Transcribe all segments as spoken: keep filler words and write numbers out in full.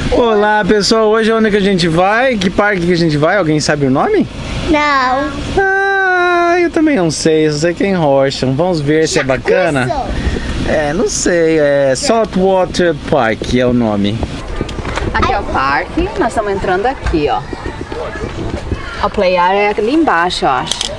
Olá pessoal, hoje onde que a gente vai? Que parque que a gente vai? Alguém sabe o nome? Não. Ah, eu também não sei, só sei que é em Horsham. Vamos ver se é bacana. É, não sei, é Saltwater Park é o nome. Aqui é o parque, nós estamos entrando aqui, ó. O play area é ali embaixo, eu acho.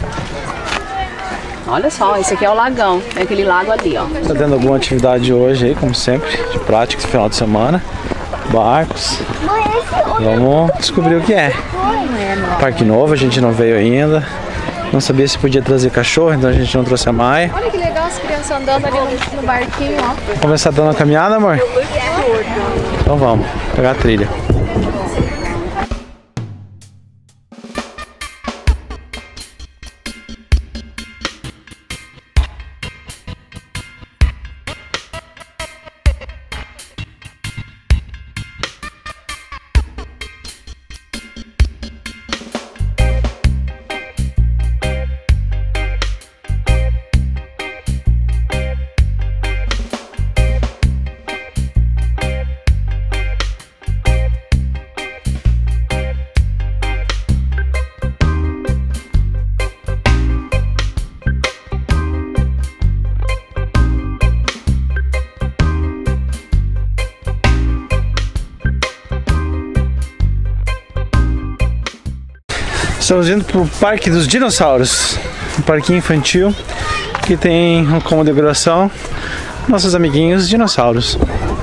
Olha só, esse aqui é o lagão, é aquele lago ali, ó. Tá tendo alguma atividade hoje aí, como sempre, de prática, esse final de semana. Barcos. Vamos descobrir o que é. Parque novo, a gente não veio ainda. Não sabia se podia trazer cachorro, então a gente não trouxe a Maia. Olha que legal as crianças andando ali no, no barquinho, ó. Vamos começar dando uma caminhada, amor? Então vamos, pegar a trilha. Estamos indo para o Parque dos Dinossauros, um parquinho infantil que tem como decoração nossos amiguinhos dinossauros.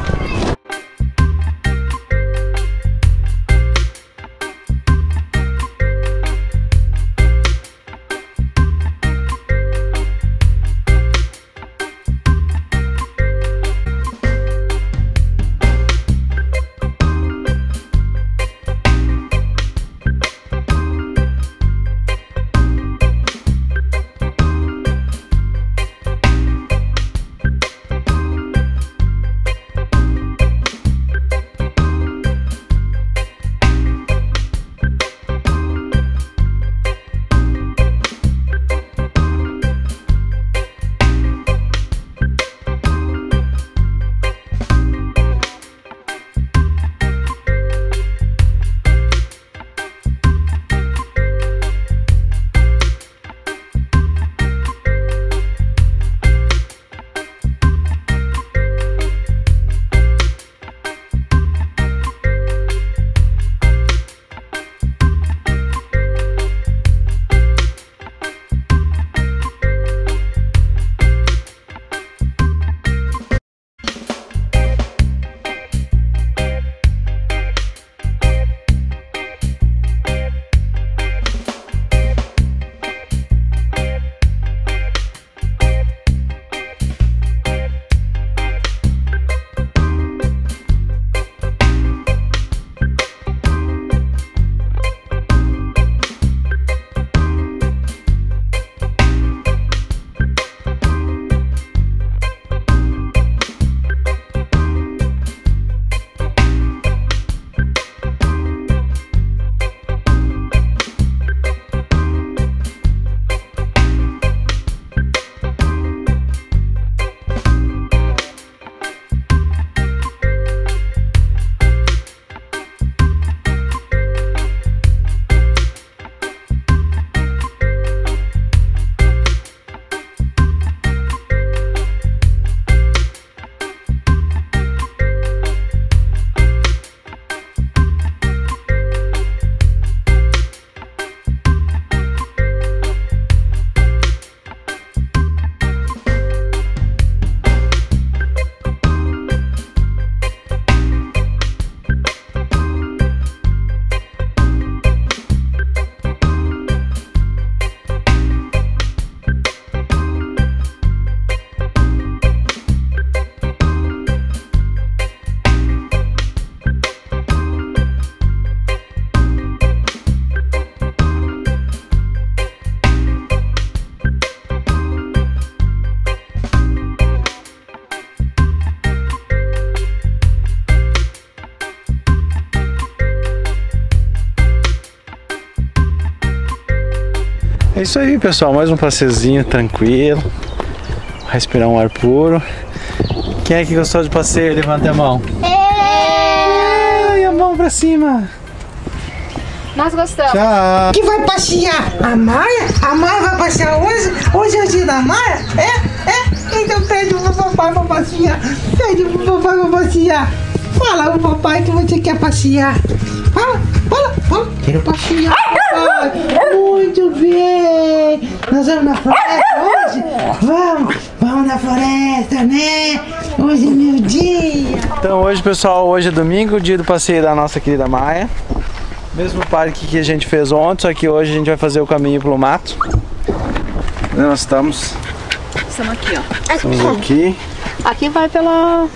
É isso aí, pessoal, mais um passeiozinho tranquilo, respirar um ar puro. Quem é que gostou de passeio? Levanta a mão. Eu! cima. Nós gostamos. Tchau. Que vai passear? A Maia? A Maia vai passear hoje? Hoje é o dia da Maia? É? É? Então pede pro papai pra passear. Pede pro papai pra passear. Fala pro papai que você quer passear. Fala, fala, fala. Quero passear, papai. Muito bem. Nós vamos na floresta hoje? Vamos, vamos na floresta, né? Hoje é meu dia. Então hoje, pessoal, hoje é domingo, dia do passeio da nossa querida Maia. Mesmo parque que a gente fez ontem, só que hoje a gente vai fazer o caminho pelo mato. Nós estamos... Estamos aqui, ó. Estamos aqui. Aqui vai pela...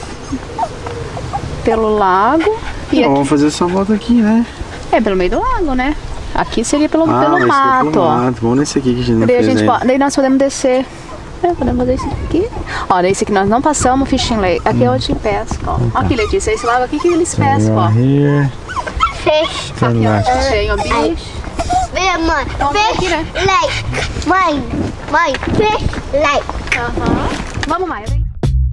pelo lago. E Não, aqui... vamos fazer essa volta aqui, né? É, pelo meio do lago, né? Aqui seria pelo, Ah, pelo vai ser mato, pelo ó. mato. Vamos nesse aqui que a gente não Daí, a fez gente ainda. po- daí nós podemos descer. É, podemos fazer esse aqui. Ó, esse aqui nós não passamos, Fishing Lake. Aqui é onde pesca, ó. Ó aqui, Letícia, esse lago aqui que eles pescam, ó. Here. Fish. Aqui, ó, tem o bicho. Vem, mãe. Vamos ver aqui, Fish né? lake. Mãe. Mãe. Fish lake. Aham. Vamos, Maia, vem.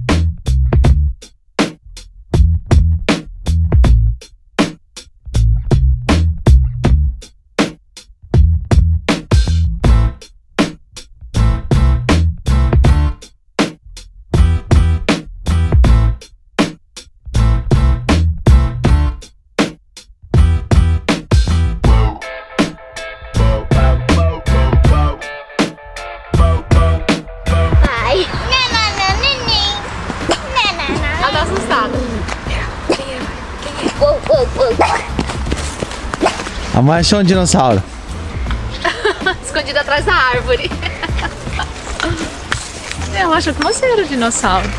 Ai. Nananana. Nananana. Ela tá assustada. Uou, uou, uou. A Maia achou um dinossauro. Escondida atrás da árvore. Eu acho que você era o dinossauro.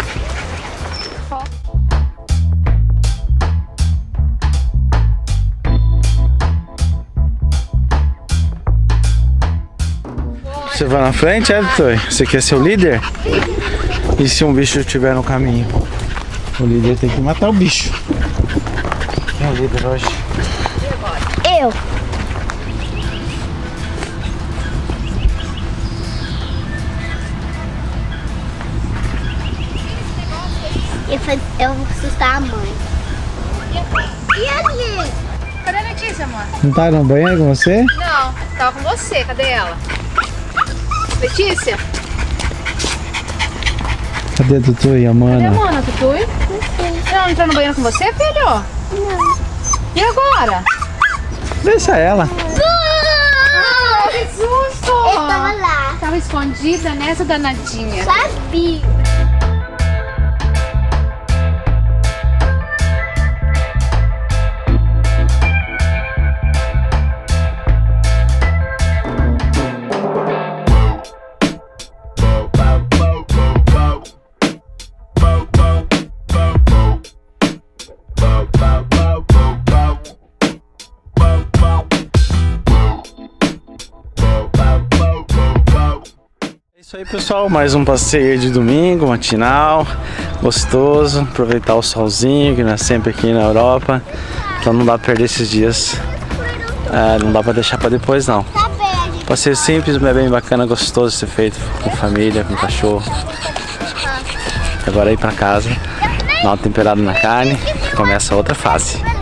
Você vai na frente, é, Vitor? Você quer ser o líder? E se um bicho estiver no caminho? O líder tem que matar o bicho. Quem é o líder hoje? Eu. Eu, faz- eu vou assustar a mãe. E ali? Cadê a Letícia, amor? Não tá no banheiro com você? Não, tava com você. Cadê ela? Letícia? Cadê a Tutu e a Cadê a Mana? Mona, Tutui? Ela não entrou no banheiro com você, filho? Não. E agora? Deixa ela. Ah, que susto! Eu tava lá. Tava escondida nessa danadinha. Sabia. É isso aí, pessoal, mais um passeio de domingo, matinal, gostoso, aproveitar o solzinho, que não é sempre aqui na Europa, então não dá pra perder esses dias, é, não dá pra deixar pra depois não. Tá bem. Passeio simples, mas bem bacana, gostoso de ser feito com família, com cachorro. Agora ir pra casa, dar uma temperada na carne, começa outra fase.